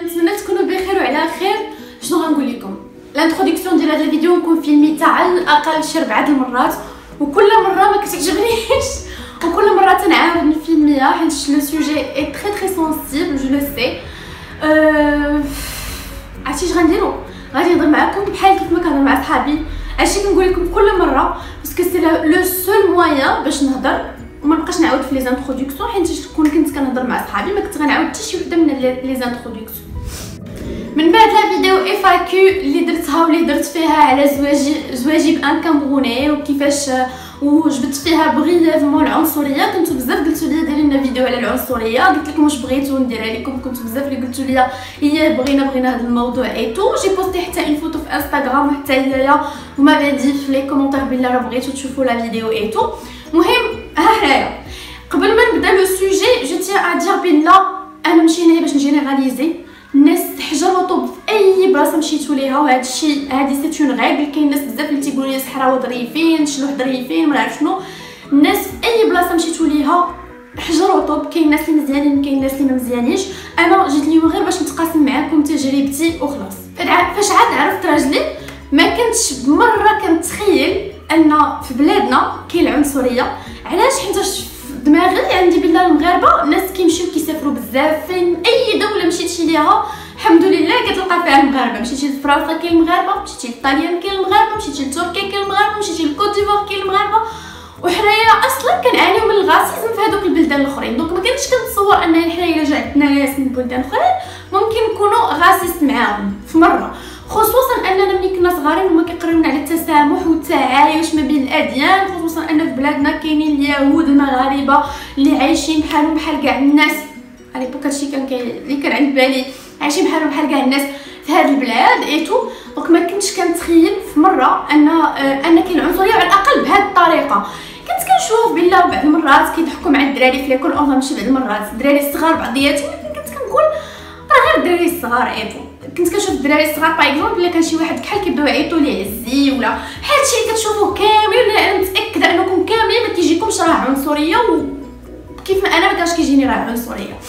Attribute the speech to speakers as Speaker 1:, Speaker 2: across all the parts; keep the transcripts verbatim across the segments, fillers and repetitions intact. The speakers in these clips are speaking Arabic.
Speaker 1: نتمنى تكونوا بخير وعلى خير. شنو غنقول لكم؟ الانتروداكسيون ديال هذا الفيديو نكون فيلميتها على الاقل شي ربعه المرات، وكل مره ما كتعجبنيش وكل مره تنعاود نفيلميها حيت لو سوجي اي تري تري سونسيبل جو لو سي. عرفتي اش غنديرو؟ غادي نهضر معكم بحال كيف ما كنهضر مع صحابي. هادشي كنقول لكم كل مره باسكو سي لو سول موين باش نهضر وما نبقاش نعاود في لي زانتروداكسيون، حيت كون كنت كنهضر مع صحابي ما كنت غنعاود حتى شي وحده من لي زانتروداكسيون. من بعد لا فيديو افاكيو اللي درتها واللي درت فيها على زواجي زواجي بان كامروني وكيفاش وجبت فيها بغيفمون العنصريه، كنتو بزاف قلتوا لي ديري لنا فيديو على العنصريه، قلت لكم واش بغيتو نديرها لكم، كنتو بزاف اللي قلتوا لي هي بغينا بغينا هذا الموضوع اي تو. جي بوستي حتى اون فوتو في انستغرام حتى هي وما بادي في لي كومونتير بلا راه بغيتو تشوفوا لا فيديو اي تو. المهم ها حنايا قبل ما نبدا لو سوجي جو تيان ا دير بلا انا ماشي هنايا باش نجينيراليزي الناس تحجر وطوب في اي بلاصه مشيتو ليها، وهذا الشيء هذه سي اون غيغل. كاين ناس بزاف اللي تيقولوا لي صحراوي ظريفين شلوح ظريفين ما عرف شنو. الناس في اي بلاصه مشيتو ليها حجر وطوب، كاين ناس اللي مزيانين كاين ناس اللي ما مزيانينش. انا جيت اليوم غير باش نتقاسم معكم تجربتي وخلاص. فاش عاد عرفت راجلي ما كنتش بمره كنتخيل ان في بلادنا كاين العنصريه. علاش؟ حيت دماغي عندي بالله المغاربه الناس كيمشيو كيسافروا بزاف، فين اي دوله مشيتي ليها الحمد لله كتلقى فيها المغاربه. مشيتي لفرنسا كاين المغاربه، مشيتي لطاليان كاين المغاربه، مشيتي لتركيا كاين المغاربه، مشيتي لكوت ديفوار كاين المغاربه. وحنايا اصلا كنعانيو من الغاسيزم في هذوك البلدان الاخرين، دونك ما كنتش كنتصور ان حنايا الا جاتنا ناس من بلدان اخرين ممكن نكونوا غاسيست معاهم في مره، خصوصا اننا ملي كنا صغارين هما كيقريونا على التسامح والتعايش ما بين الاديان، خصوصا ان في بلادنا كاينين اليهود المغاربه اللي عايشين بحالهم بحال كاع الناس. على بوك هادشي كان اللي كان عند بالي عايشين بحالهم بحال كاع الناس في هذه البلاد ايتو. دونك ما كنتش كنتخيل في مره ان ان كاين عنصريه على الاقل بهذه الطريقه. كنت كنشوف بالله بعض المرات كيضحكوا مع الدراري في ليكول، اون ماشي بعض المرات الدراري الصغار بعضياتهم، كنت كنقول راه غير الدراري الصغار ايتو. كنت كنشوف الدراري الصغار باغ اكزومبل الا كان شي واحد كحل كيبداو يعيطوا ليه عزي ولا هادشي اللي كتشوفوه كاملين، انا متاكده انكم كاملين ما كيجيكمش راه عنصريه وكيف ما انا ما كانش كيجيني راه عنصريه.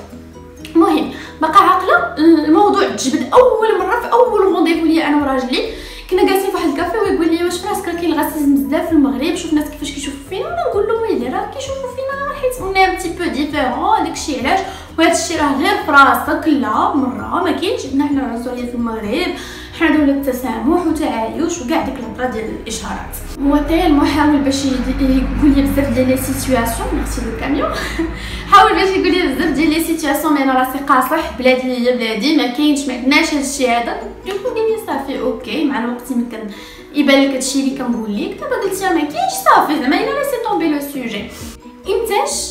Speaker 1: المهم باقا عاقله الموضوع تجبد اول مره في اول رونديفو ليا انا وراجلي. كنا جالسين في واحد الكافي ويقول لي واش فراسك راه كاين الغاسيزم بزاف في المغرب، شوف الناس كيفاش كيشوفوا فينا. وانا نقول له ويلي راه كيشوفوا فينا حيت اوني ان بتي بو ديفيرون، داكشي علاش وهذا الشيء راه غير فراسك. لا مره ما كاينش عندنا حنا العنصريه في المغرب، حنا دوله التسامح وتعايش وكاع ديك الهضره ديال الاشارات. هو تاي المحاول باش يقول لي بزاف ديال لي سيتوياسيون ميرسي لو كاميون حاول باش يقول لي بزاف ديال لي سيتوياسيون مي انا راسي قاصح بلادي هي بلادي ما كاينش ما عندناش هذا الشيء هذا. دوك قال لي صافي اوكي مع الوقت ملي كان يبان لك هادشي اللي كنقول لك دابا قلت يا ما كاينش صافي زعما الا لاسي طومبي لو سوجي. امتاش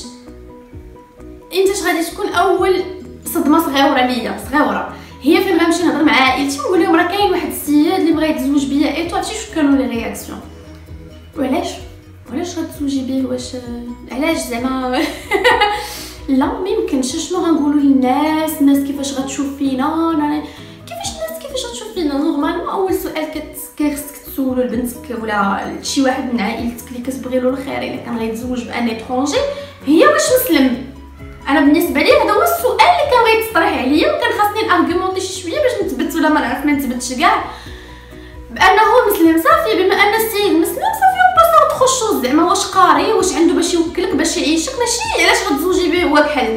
Speaker 1: امتاش غادي تكون اول صدمه صغيره ليا صغيره هي فين غنمشي نهضر مع عائلتي ونقول لهم راه كاين واحد السيد اللي بغا يتزوج بيا ايتو. عرفتي شنو كانوا لي رياكسيون؟ وعلاش وعلاش غتزوجي بيه؟ واش علاش زعما لا ما يمكنش. شنو غنقولوا للناس؟ الناس كيفاش غتشوف فينا؟ كيفاش الناس كيفاش غتشوف فينا؟ نورمالمون اول سؤال كتخصك تسولو لبنتك ولا شي واحد من عائلتك اللي كتبغي له الخير الا كان غيتزوج بان اترونجي هي واش مسلم. انا بالنسبه لي هذا هو السؤال اللي كان غيتطرح عليا وكان خاصني نارغومونطي شي شويه باش نثبت ولا ما نعرف ما نثبتش كاع بانه مسلم. صافي بما ان السيد مسلم صافي وباصا تخشوا زعما واش قاري واش عنده باش يوكلك باش يعيشك، ماشي علاش غتزوجي به هو بحال.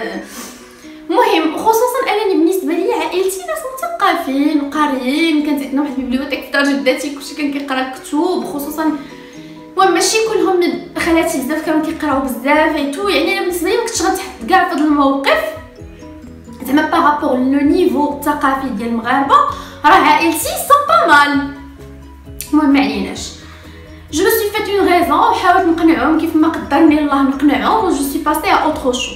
Speaker 1: المهم خصوصا انني بالنسبه لي عائلتي ناس مثقفين قاريين، كانت عندنا واحد البيبليوتيك في دار جداتي كلشي كان كيقرا الكتب، خصوصا المهم ماشي كلهم خالاتي بزاف كانوا كيقراو بزاف ايتو. يعني انا بالنسبه لي ما كنتش غنتحط كاع في هذا الموقف زعما بارابور لو نيفو الثقافي ديال المغاربه راه عائلتي سو با مال. المهم ما عليناش جو مو سوي فيت اون ريزون وحاولت نقنعهم كيف ما قدرني الله نقنعهم و جو سوي باسي ا اوتر شوز.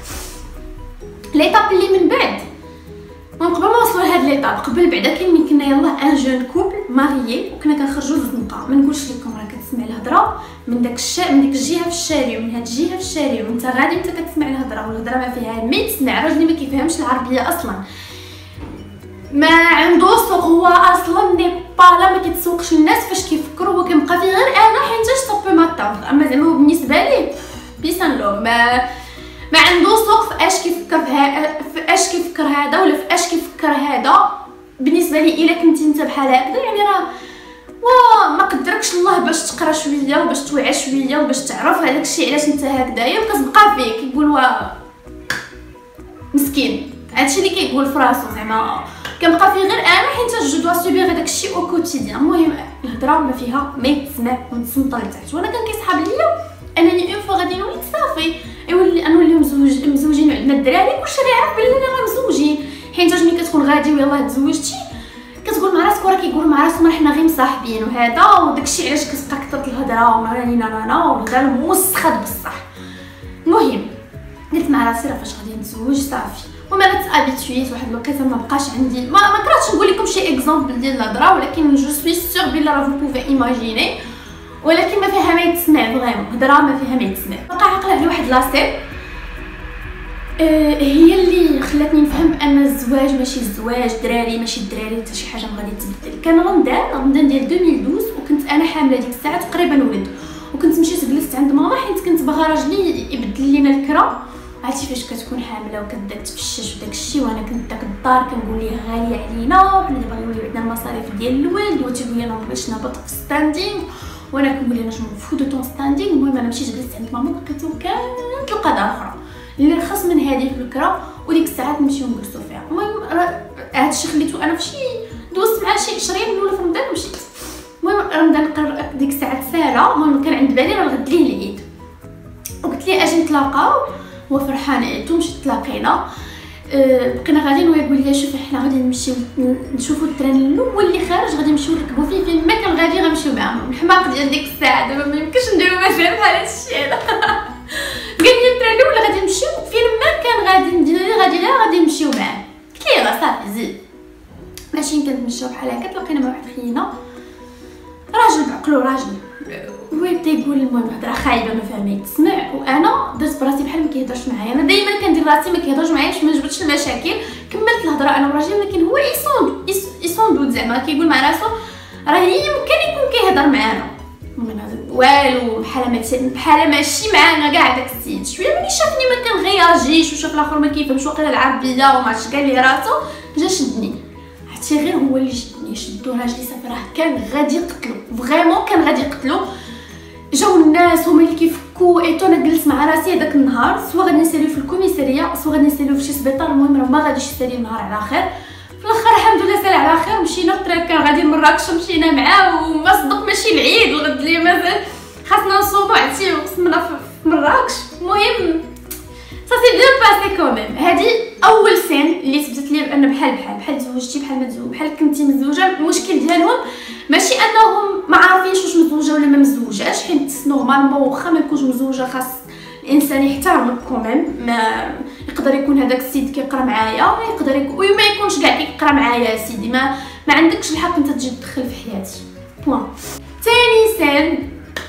Speaker 1: ليطاب اللي من بعد من قبل ما نوصلوا لهاد ليطاب قبل بعدا كاين من كنا يلاه ان جون كوبل ماريي وكنا كنخرجوا للزنقه. ما نقولش لكم راه كتسمع الهضره من داك الشارع من ديك الجهه في الشارع ومن هاد الجهه في الشارع وانت غادي انت كتسمع الهضره والهضره ما فيها ما يتسمع. راجلي ما كيفهمش العربيه اصلا، ما عنده سوق، هو اصلا ني با لا ما كيتسوقش الناس فاش كيفكروا، هو كيبقى فيه غير انا حيتاش طوبي ما طاف. اما زعما هو بالنسبه لي بيسان لو ما ما عنده سوق في اش كيفكر في اش كيفكر هذا ولا في اش كيفكر هذا. بالنسبه لي الا كنتي انت بحال هكذا يعني راه وا ما قدركش الله باش تقرا شويه وباش توعى شويه وباش تعرف هذاك الشيء علاش انت هكذايا، وكتبقى فيه كيقول وا مسكين. هادشي اللي كيقول في راسو زعما كنبقى فيه غير انا حيت جو دوا سوبيغ هذاك الشيء او كوتيديان. المهم الهضره ما فيها ما يتسمع ونتسمط لتحت. وانا كان كيصحاب ليا انني اون فوا غادي نولي صافي يولي نوليو مزوج مزوجين وعندنا الدراري كلشي غيعرف بلي راه مزوجين. حيت ملي كتكون غادي ويلاه تزوجتي كتقول مع راسك وراه كيقول مع راسهم حنا غير مصاحبين وهذا وداكشي علاش كتبقى كثرت الهضره وناني نانا والهضره الموسخه بصح. المهم قلت مع راسي راه فاش غادي نتزوج صافي. المهم انا تابيتويت واحد الوقيته ما بقاش عندي ما ما كرهتش نقول لكم شي اكزامبل ديال الهضره، ولكن جو سوي سيغ بلا راه فو بوفي ايماجيني، ولكن ما فيها ما يتسمع فريمون. هضره ما فيها ما يتسمع. بقى عاقله على واحد لاسيب أه هي اللي خلاتني نفهم بان الزواج ماشي الزواج، دراري ماشي الدراري، حتى شي حاجه غادي تبدل. كان رمضان رمضان ديال ألفين واثناش وكنت انا حامله ديك الساعه تقريبا ولد، وكنت مشيت جلست عند ماما حيت كنت باغا راجلي يبدل لينا الكرا. عرفتي فاش كتكون حامله وكتبدا تفشش وداك الشيء، وانا كنت داك الدار كنقول ليه غاليه علينا وحنا دابا غيولي عندنا المصاريف ديال الولد، هو تيقول لي انا مبغيتش نهبط في ستاندينغ وانا كنقول ليه اش نفو دو طون ستاندينغ. المهم انا مشيت جلست عند ماما لقيتو كانت القضاء اخرى اللي رخص من هذه في الكرا، وديك الساعات نمشيو نجلسوا فيها. المهم هذا الشيء خليته انا فشي دوزت مع شي عشرين ولا في رمضان ومشيت. المهم رمضان قرر ديك الساعات سالا. المهم كان عند بالي راه غد ليه العيد وقلت ليه اجي نتلاقاو، هو فرحان عيطو مشيت تلاقينا. أه بقينا غاديين ويقول لي شوفي حنا غادي نمشيو نشوفوا التران الاول اللي خارج غادي نمشيو نركبوا فيه فين ما كان غادي غنمشيو معاهم. الحماق ديال ديك الساعه دابا ما يمكنش نديرو مثلا بحال هذا الشيء هذا. قال لي التران الاول غادي نمشيو فين ما كان غادي ندير غادي لا غادي نمشيو معاه. قلت ليه يلاه صافي زيد ماشيين كنتمشاو بحال هكا. تلاقينا مع واحد خينا راجل بعقلو راجل هو بدا يقول المهم هضره خايبه ما فاهمه تسمع، وانا درت براسي بحال ما كيهضرش معايا. انا دائما كندير راسي ما كيهضرش معايا باش ما نجبدش المشاكل. كملت الهضره انا وراجل، ولكن هو يصوند يصوند زعما كيقول مع راسو راه يمكن يكون كيهضر معانا والو بحال ما بحال ماشي معانا كاع داك السيد. شويه ملي شافني ما كنغياجيش وشاف الاخر ما كيفهمش واقيلا العربيه وما عرفتش قال لي راسو جا شدني. حتى غير هو اللي شدني شدو راجلي صافي راه كان غادي يقتلو فريمون كان غادي يقتلو. جاو الناس هما اللي كيفكوا ايتو. انا جلست مع راسي هذاك النهار سوا غادي نساليو في الكوميساريه سوا غادي نساليو في شي سبيطار. المهم راه ما غاديش يسالي النهار على خير. في الاخر الحمد لله سال على خير. مشينا الطريق كان غادي لمراكش مشينا معاه وما صدق ماشي العيد الغد اللي مازال خاصنا نصوموا عرفتي وقسمنا في مراكش. المهم صافي بيان باسي كوميم. هذه اول سين اللي ثبتت لي بان بحال بحال بحال تزوجتي بحال ما تزوج بحال كنتي مزوجه. المشكل ديالهم ماشي انهم ما عارفينش واش مزوجه ولا ما مزوجاش، حيت نورمالمون واخا ما يكونش مزوجه خاص الانسان يحترمك كوميم. ما يقدر يكون هذاك السيد كيقرا معايا يقدر يكون وما يكونش كاع كيقرا معايا سيدي ما ما عندكش الحق انت تجي تدخل في حياتي بوان. ثاني سين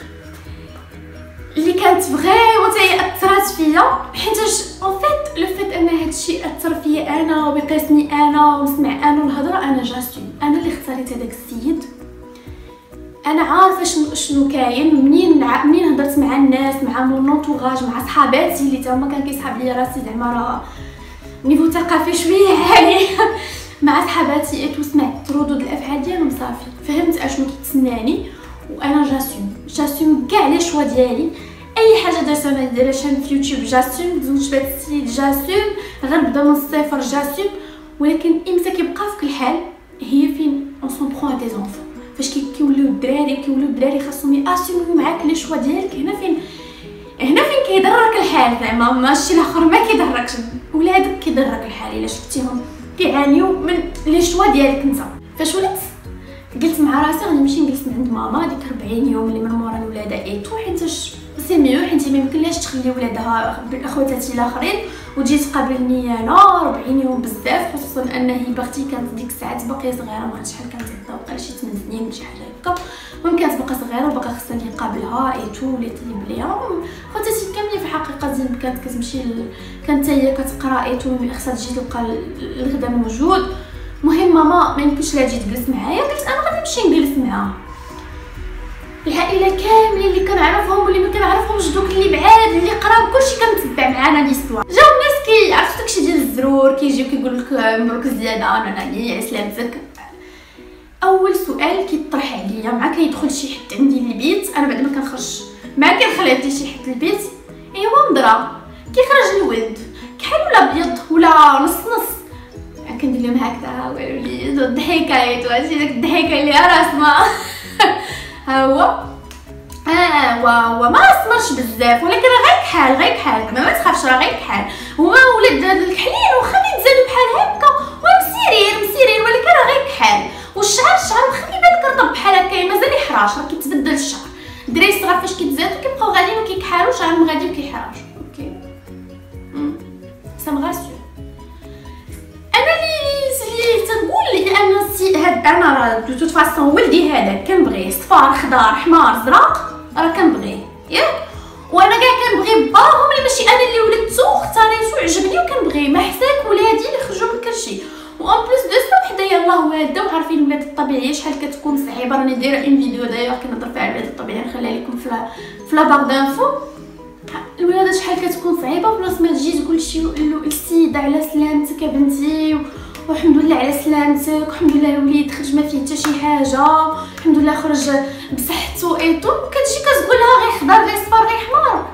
Speaker 1: اللي كانت فريمون حتى هي اثرات فيا حيتاش اون فيت لو فيت ان هادشي اثر فيا انا وبقيسني انا ونسمع انا الهضره. انا جاسوم انا اللي اختاريت هذاك السيد. انا عارفه شنو شنو كاين منين منين هضرت مع الناس مع مون انطوراج مع صحاباتي اللي تا هما كان كيسحاب ليا راسي زعما راه نيفو ثقافي شويه عالي مع صحاباتي ايتو سمعت ردود الافعال ديالهم صافي فهمت اشنو كيتسناني. وانا جاسوم جاسوم كاع لي شوا ديالي. اي حاجه درتها ما نديرهاش في يوتيوب جاسوم. تزوجت بهاد السيد جاسوم. غنبدا من الصفر جاسوم. ولكن امتى كيبقى في كل حال هي فين اون سون برون دي زونفون. فاش كيوليو الدراري كيوليو الدراري خاصهم ياسيميو معاك لي شوا ديالك. هنا فين هنا فين كيضرك الحال زعما ماشي الاخر ما كيضركش. ولادك كيضرك الحال الا شفتيهم كيعانيو من لي شوا ديالك انت. فاش ولات قلت مع راسي غادي نمشي نجلس عند ماما ديك أربعين يوم اللي من مورا الولاده ايتو حيتاش سي ميو حيت ما يمكنلهاش تخلي ولادها باخواتاتي الاخرين وتجي تقابلني انا أربعين يوم بزاف. خصوصا ان هبه كانت ديك الساعات باقيه صغيره ما عرفتش شحال كانت عندها وقال شي ثمان سنين شي حاجه هكا. المهم كانت باقا صغيره وباقا خصني نقابلها ايتو وليت لي بليها. خواتاتي كاملين في الحقيقه زين كانت كتمشي ل... كانت حتى هي كتقرا ايتو خصها تجي تلقى الغدا موجود. المهم ماما ما يمكنش لا تجي تجلس معايا. قلت انا غادي نمشي نجلس معاها. العائله كاملين اللي كنعرفهم واللي ما كنعرفهمش، دوك اللي بعاد اللي قراب كلشي كنتبع معانا ليستوار. جاو الناس كي عرفتوا داكشي ديال الزرور كيجيو كيقول لك مبروك الزياده انا ناني على سلامتك. اول سؤال كيطرح عليا مع كيدخل شي حد عندي للبيت، انا بعد ما كنخرج مع كنخلي عندي شي حد للبيت، ايوا مضرا كيخرج الولد كحل ولا ابيض ولا نص نص، كندير لهم هكذا وليد الضحكايت وهادشي داك الضحكه اللي راس ما ها هو اه و وما اسمرش بزاف ولكن راه غير كحال غير كحال ما, ما تخافش راه غير كحال. هما ولاد الكحلين واخا يتزادوا بحال هكا ومسيرين مسيرين ولكن راه غير كحال. والشعر الشعر واخا كيبان لك رطب بحال هكا مازال يحراش راه كيتبدل الشعر. الدراري الصغار فاش كيتزادوا كيبقاو غاديين وكيكحالوا شعرهم غادي وكيحراش. اوكي سا مغاسيو. انا اللي تنقول لان سي هاد انا راه دو توت فاصون ولدي هذا كنبغيه صفار خضار حمار زرق راه كنبغيه ياك، وانا كاع كنبغي باهم اللي ماشي انا اللي ولدتو اختاريتو عجبني وكنبغيه ما حساك ولادي اللي خرجوا من كلشي. وان بليس دو سا وحده يلاه والده وعارفين الولاد الطبيعيه شحال كتكون صعيبه. راني دايره اون فيديو دايوغ كنهضر فيها على الولاد الطبيعي نخليها لكم في في لا باغ دانفو. الولاده شحال كتكون صعيبه بلاص ما تجي تقول شي له السيده على سلامتك يا بنتي والحمد لله على سلامتك والحمد لله الوليد خرج ما فيه حتى شي حاجه الحمد لله خرج بصحته ايتو، كتجي كتقول لها غير خضر غير صفر غير حمار.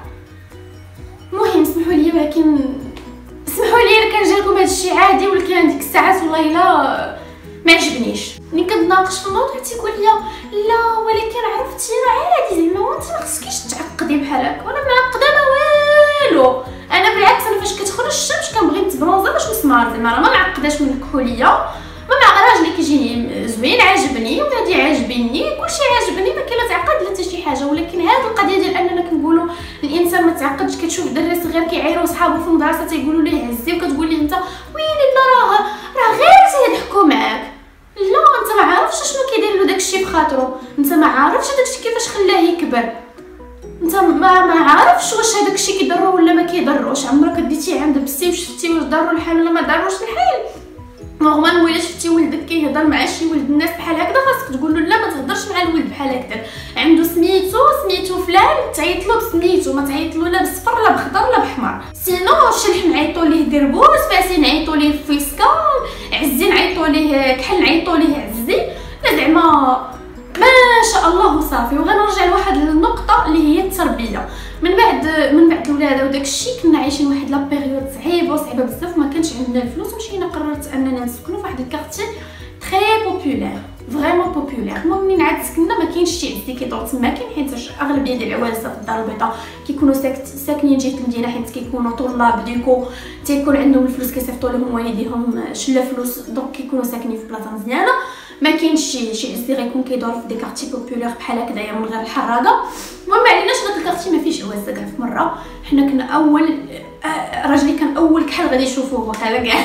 Speaker 1: المهم سمحوا لي ولكن سمحوا لي الا كان جالكم هذا الشيء عادي ولكن ديك الساعات والله الا ما عجبنيش. ملي كنتناقش في الموضوع تيقول لي لا ولكن عرفتي راه عادي زعما وانت ما خصكيش تعقدي بحال هكا. وانا معقده ما والو، انا بالعكس انا فاش كتخرج الشمس كنبغي نتبرونزا باش نسمار زعما راه ما معقداش من الكحوليه. ما مع راجلي كيجيني زوين عاجبني ولادي عاجبيني كلشي عاجبني ما كاين لا تعقد لا حتى شي حاجه. ولكن هذه القضيه ديال اننا كنقولوا الانسان ما تعقدش، كتشوف دري صغير كيعايروا صحابو في المدرسه تيقولوا ليه عزي وكتقول ليه انت ويلي لا راه راه غير تيضحكوا معاك. لا انت ما عارفش شنو كيدير له داكشي في خاطرو، انت ما عارفش داكشي كيفاش خلاه يكبر، انت ما ما عارفش واش هذاك الشيء كيضرو ولا ما كيضروش. عمرك ديتي عند بسي وشفتي واش ضرو الحال ولا ما ضروش الحال. نورمال ولا شفتي ولدك كيهضر مع شي ولد الناس بحال هكذا خاصك تقول له لا ما تهضرش مع الولد بحال هكذا، عنده سميتو سميتو فلان تعيط له بسميتو ما تعيط له لا بصفر لا بخضر لا بحمر. سينو شلح نعيطوا ليه دربوس، فاسي نعيطوا ليه فيسكال، عزي نعيطوا ليه كحل نعيطوا ليه عزي. لا زعما ما شاء الله صافي. وغنرجع لواحد النقطه اللي هي التربيه. من بعد من بعد الولاده وداك الشيء كنا عايشين واحد لا بيريود صعيبه وصعيبه بزاف، ما كانش عندنا الفلوس ومشينا قررت اننا نسكنوا في واحد الكارتي تري بوبولير فريمون بوبولير. المهم منين عاد سكننا ما كاينش شي عزي كيدور تما كاين، حيت اغلبيه ديال العوالسه في الدار البيضاء كيكونوا ساكنين جهه المدينه حيت كيكونوا طلاب ديكو تيكون عندهم الفلوس كيصيفطوا لهم والديهم شله فلوس دونك كيكونوا ساكنين في بلاصه مزيانه. ما كاينش شي شي عزي غيكون كيدور في دي كارتي بوبولير بحال هكذايا من غير الحراقه. المهم عليناش داك الكارتي ما فيش عوازه كاع. في مره حنا كنا اول راجلي كان اول كحل غادي يشوفوه واخا كاع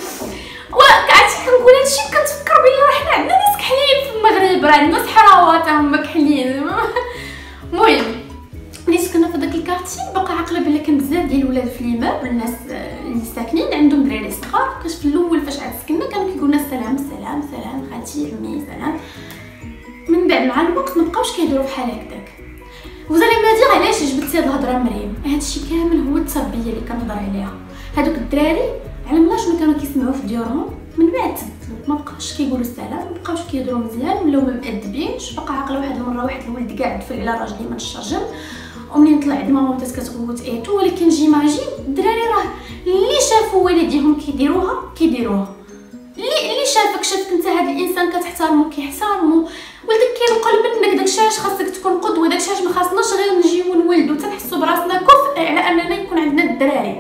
Speaker 1: وقعدت كنقول هادشي كنتفكر بلي راه حنا عندنا ناس كحلين في المغرب، راه عندنا صحراوات هما كحلين. المهم ملي سكننا في داك الكارتي بقى عاقله بلي كان بزاف ديال الولاد في ليماب الناس اللي ساكنين عندهم دراري صغار. كاش في الاول فاش عاد سكننا كانوا كيقولوا لنا سلام سلام سلام خالتي عمي سلام. من بعد مع الوقت مابقاوش كيديروا بحال هكاك. وزالي ما دير علاش جبت هاد الهضره مريم، هادشي كامل هو التربيه اللي كنهضر عليها. هادوك الدراري على ملا شنو كانوا كيسمعوا في ديورهم من بعد تبدلوا، ما بقاوش كيقولوا السلام، ما بقاوش كيهضروا مزيان، ولاو ما مأدبينش. بقى عاقله واحد المره واحد الولد قاعد دفل على راجلي من الشرجم ومنين طلع عند ماما بدات كتغوت ايتو. ولكن جيماجين الدراري راه اللي شافوا والديهم كيديروها كيديروها، اللي اللي شافك شافك انت هذا الانسان كتحترمو كيحترمو. ولدك كينقل منك داكشي علاش خاصك تكون قدوه، داكشي علاش ما خاصناش غير نجيو نولدو تنحسوا براسنا كفء على اننا يكون عندنا الدراري.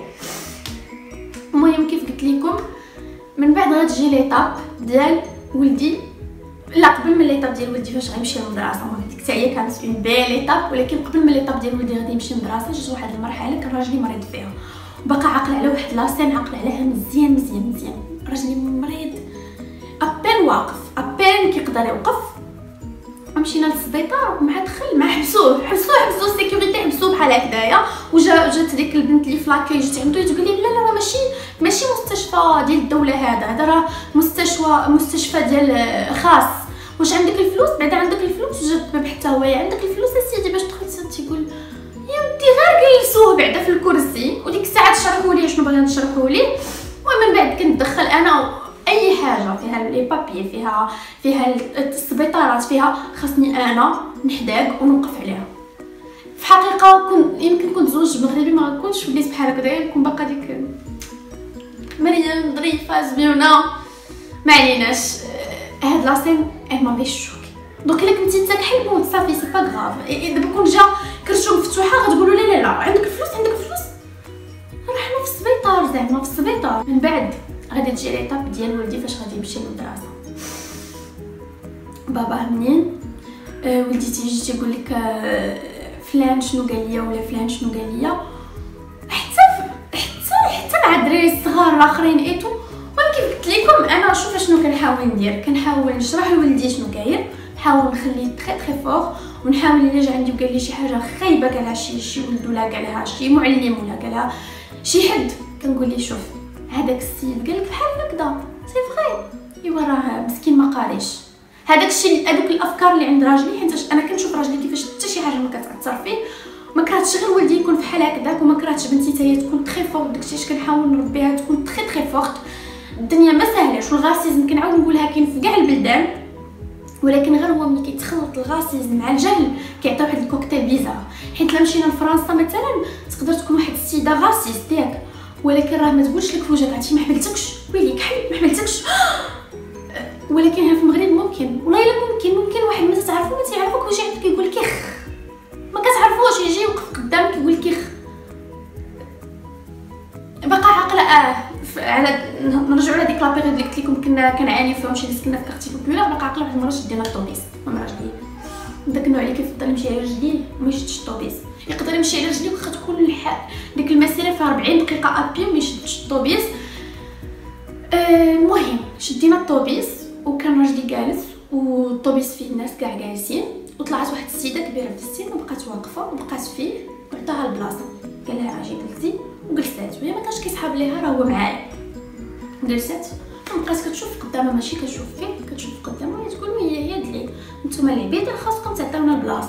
Speaker 1: المهم كيف قلت لكم من بعد غتجي ليطاب ديال ولدي، لا قبل من ليطاب ديال ولدي فاش غيمشي للمدرسه. المهم ديك حتى هي كانت اون بي ليطاب، ولكن قبل من ليطاب ديال ولدي غادي يمشي للمدرسه جات واحد المرحله كان راجلي مريض فيها وبقى عاقل على واحد لاسين عاقل عليها مزيان مزيان مزيان. راجلي مريض ابين واقف ابين كيقدر يوقف. مشينا للسبيطار مع دخل ما حبسوه حبسوه حبسوه سيكوريتي حبسوه بحال هكذايا. وجا جات ديك البنت اللي في لاكاي جات عنده تقول لي لا لا راه ماشي ماشي مستشفى ديال الدوله، هذا هذا راه مستشفى مستشفى ديال خاص واش عندك الفلوس بعدا عندك الفلوس وجا الطبيب حتى هو عندك الفلوس اسيدي باش تدخل تيقول يا ودي غير جلسوه بعدا في الكرسي وديك الساعه تشرحوا لي شنو بغينا نشرحوا ليه ومن بعد كندخل انا اي حاجه فيها لي بابي فيها فيها السبيطارات فيها خاصني انا نحداق ونوقف عليها. في حقيقه كنت يمكن كنت زوج مغربي ما كنتش وليت بحال هكذا كون باقا ديك مريم ظريفه زبيونه ما عليناش. هاد لاسين اي ما بيش شوكي دونك الا كنتي تاكحي بون صافي سي با غاف. دابا كون جا كرشو مفتوحه غتقولوا لا لا لا عندك فلوس عندك فلوس رحنا في السبيطار زعما في السبيطار. من بعد غادي تجي ليطاب ديال ولدي فاش غادي يمشي للمدرسه. بابا منين آه ولدي تيجي تيقول لك آه فلان شنو قال ليا ولا فلان شنو قال ليا حتى حتى حتى مع الدراري الصغار الاخرين ايتو. ولكن قلت لكم انا شوف شنو كنحاول ندير كنحاول نشرح لولدي شنو كاين نحاول نخليه تري تري فور ونحاول الا جا عندي وقال لي شي حاجه خايبه قالها شي شي ولد ولا قالها شي معلم ولا قالها شي حد كنقول ليه شوف هذاك السيد قال لك بحال هكذا سي فري ايوا راه مسكين ما قاريش. هذاك الشيء هذوك الافكار اللي عند راجلي حيت انا كنشوف راجلي كيفاش حتى شي حاجه ما كتاثر فيه ما كرهتش غير ولدي يكون بحال هكذاك وما كرهتش بنتي حتى هي تكون تري فورت. داكشي اش كنحاول نربيها تكون تري تري فورت. الدنيا ما ساهلاش والغاسيزم كنعاود نقولها كاين في كاع البلدان ولكن غير هو ملي كيتخلط الغاسيزم مع الجهل كيعطيو واحد الكوكتيل بيزار. حيت لا مشينا لفرنسا مثلا تقدر تكون واحد السيده غاسيست ياك ولكن راه ما تقولش لك في وجهك عرفتي ما حملتكش ويليك حل ما حملتكش ولكن هنا في المغرب ممكن والله الا ممكن ممكن واحد ما تعرفو ما تيعرفوك ويجي عندك يقول لك اخ ما كتعرفوش يجي يوقف قدامك يقول لك اخ باقا عاقله. اه على نرجعوا لهاديك لابيريود اللي قلت لكم كنا كنعاني فيها مشي سكننا في كارتي بوبولار. باقا عاقله واحد المره شدينا الطوبيس مع راجلي داك النوع اللي كيفضل يمشي على رجليه وما يشدش الطوبيس يقدر يمشي على رجليه واخا تكون الحال ديك المسيره فيها أربعين دقيقه ابي وما يشدش الطوبيس. المهم آه شدينا الطوبيس وكان راجلي جالس والطوبيس فيه الناس كاع جالسين وطلعت واحد السيده كبيره في السن وبقات واقفه وبقات فيه وعطاها البلاصه قال لها اجي جلسي وجلسات وهي ما كانش كيسحاب ليها راه هو معايا جلسات وبقات كتشوف قدامها ماشي كتشوف فيه كتشوف قدامها وهي تقول هي هي دلي نتوما العبيد خاصكم تعطيونا البلاصه.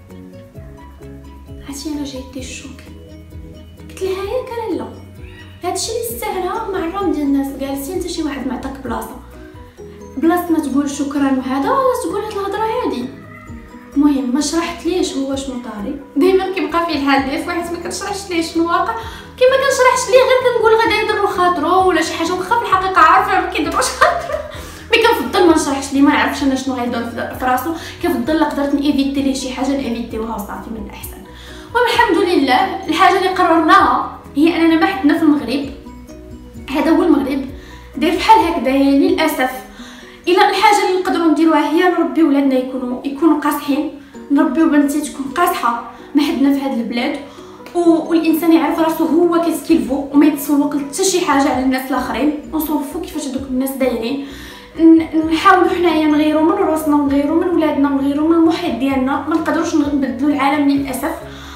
Speaker 1: عرفتي انا جايتي الشوك قلت لها ياك انا لا هادشي اللي يستاهلها مع الرام ديال الناس جالسين حتى شي واحد ما عطاك بلاصه بلاصه ما تقول شكرا وهذا ولا تقول هاد الهضره هادي. المهم ما شرحت ليش هو شنو طاري دائما كيبقى فيه الحال ديال واحد ما كتشرحش ليه شنو واقع كيما كنشرحش ليه غير كنقول غادي يضر خاطرو ولا شي حاجه واخا في الحقيقه عارفه ما كيضرش خاطرو مي كنفضل ما نشرحش ليه ما نعرفش انا شنو غيدور في راسو كنفضل لا قدرت نيفيتي ليه شي حاجه نيفيتيوها وصافي من الاحسن. المهم الحمد لله الحاجه اللي قررناها هي اننا ما حدنا في المغرب هذا هو المغرب دير بحال هكذا للاسف الا الحاجه اللي نقدروا نديروها هي نربي ولادنا يكونوا يكونوا قاصحين نربيو بنتي تكون قاصحه ما حدنا في هذا البلاد والانسان يعرف راسو هو كيسكيلفو وما يتسوق حتى شي حاجه على الناس الاخرين ونصوفوا كيفاش هذوك الناس دايرين. نحاولوا حنايا نغيروا من راسنا ونغيروا من ولادنا ونغيروا من المحيط ديالنا ما نقدروش نبدلوا العالم للاسف.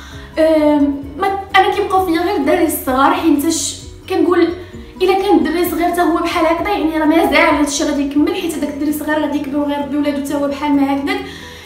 Speaker 1: ما انا كيبقاو فيا غير الدراري الصغار حيتاش كنقول الا كان الدري صغير حتى هو بحال هكذا يعني راه مازال هادشي غادي يكمل حيت هذاك الدري الصغير غادي يكبر وغيربي ولادو حتى هو بحال ما هكذاك.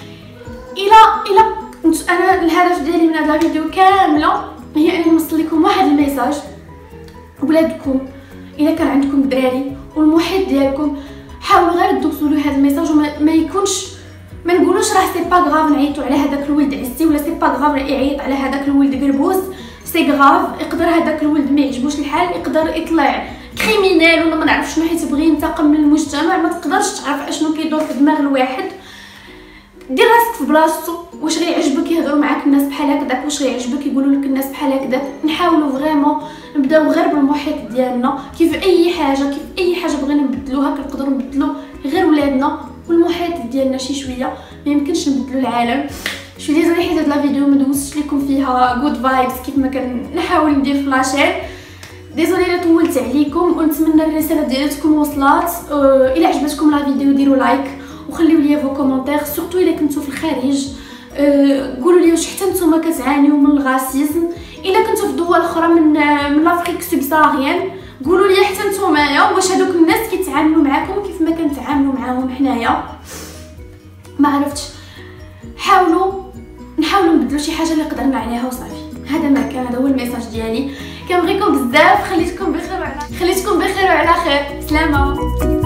Speaker 1: الا الا انا الهدف ديالي من هذا الفيديو كامله هي اني نوصل لكم واحد الميساج ولادكم الا كان عندكم دراري والمحيط ديالكم حاولوا غير تدوزوا له هذا الميساج وما ما يكونش ما نقولوش راه سي با غاف نعيطوا على هذاك الولد عزتي ولا سي با غاف يعيط على هذاك الولد قربوز سي غاف يقدر هذاك الولد ما يعجبوش الحال يقدر يطلع كريمينال ولا ما نعرف شنو حيت يبغي ينتقم من المجتمع ما تقدرش تعرف اشنو كيدور في دماغ الواحد. دير راسك في بلاصتو واش غيعجبك يهضروا معاك الناس بحال هكذاك واش غيعجبك يقولوا لك الناس بحال هكذاك. نحاولوا فريمون نبداو غير بالمحيط ديالنا كيف اي حاجه كيف اي حاجه بغينا نبدلوها كنقدروا نبدلوا غير ولادنا والمحيط ديالنا شي شويه ما يمكنش نبدلوا العالم. شويه ديزولي حيت هاد لا فيديو ما دوزتش لكم فيها جود فايبس كيف ما كنحاول ندير في لاشين ديزولي الا طولت عليكم ونتمنى الرساله ديالتكم وصلات. أه الا عجبتكم لا فيديو ديروا لايك وخليو لي فو كومونتير سورتو الا كنتو في الخارج. أه قولوا لي واش حتى نتوما كتعانيو من الغاسيزم الا كنتو في دول اخرى من من لافريك سوبساهريان قولوا لي حتى نتوما واش هذوك الناس كيتعاملوا معاكم كيف ما كنتعاملوا معاهم حنايا. ما عرفتش. حاولوا نحاولوا نبدلوا شي حاجه اللي قدرنا عليها وصافي. هذا ما كان، هذا هو الميساج ديالي. كنبغيكم بزاف، خليتكم بخير وعلى خليتكم بخير وعلى خير. سلامه.